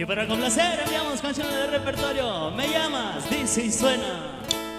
Y para complacer enviamos canciones de repertorio. Me llamas, dice y suena.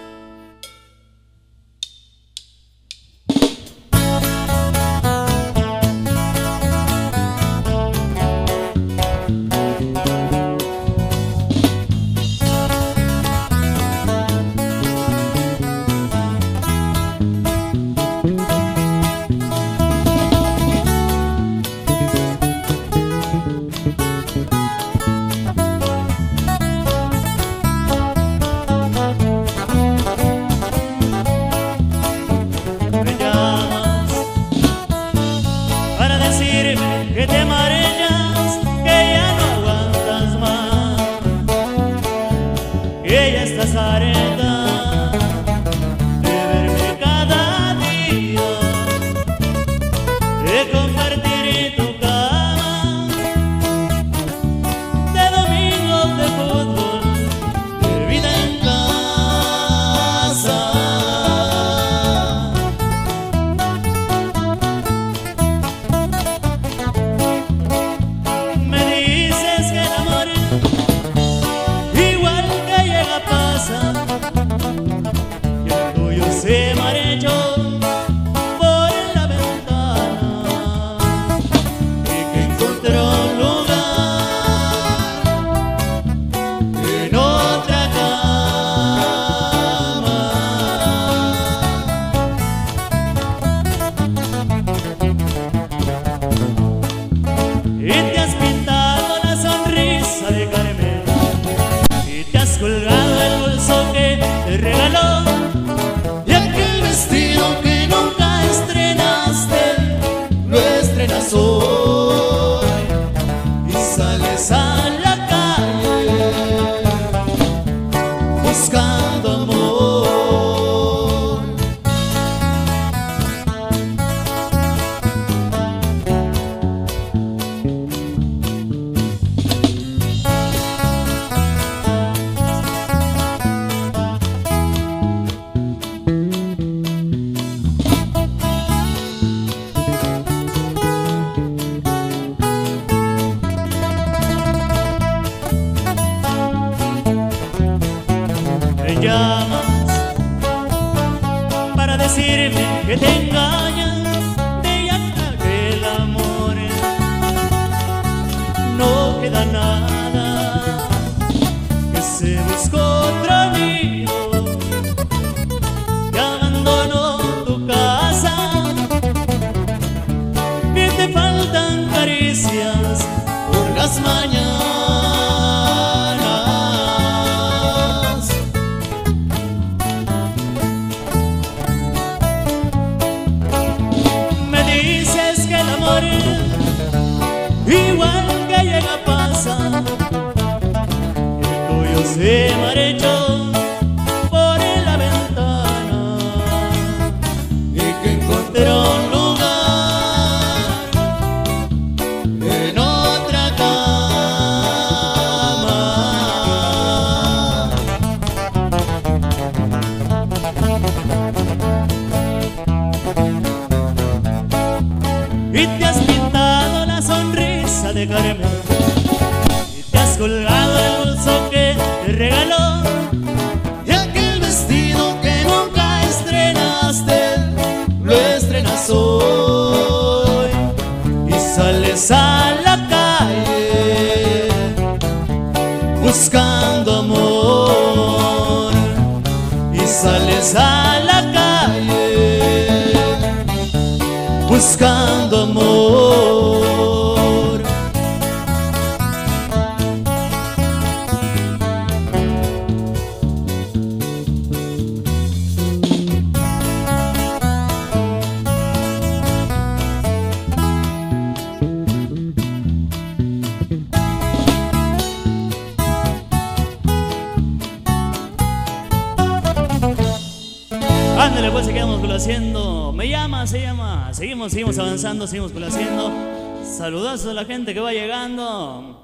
Que te mareas, que ya no aguantas más, que ya estás harta de verme cada día, de compartir tu cama, de domingos de fútbol, de vida en casa. Se marchó por la ventana y que encontró un lugar en otra cama. Y te has pintado la sonrisa de Carmen y te has colgado el bolso que te regaló. Que nunca estrenaste, lo estrenas hoy y sales a la calle buscando amor. Me llamas para decirme que te engañas, de ya que el amor no queda nada, que se buscó otro amigo, que abandonó tu casa, que te faltan caricias por las mañanas. Igual que llega pasa, el tuyo se marchó por la ventana y que encontró un lugar en otra cama. Y te has pintado la sonrisa de Carmen y te has colgado el bolso que te regaló, y aquel vestido que nunca estrenaste, lo estrenas hoy y sales a la calle buscando amor, y sales a la calle buscando amor. Ándale, pues seguimos haciendo. Me llama, se llama. Seguimos avanzando, seguimos haciendo. Saludazos a la gente que va llegando.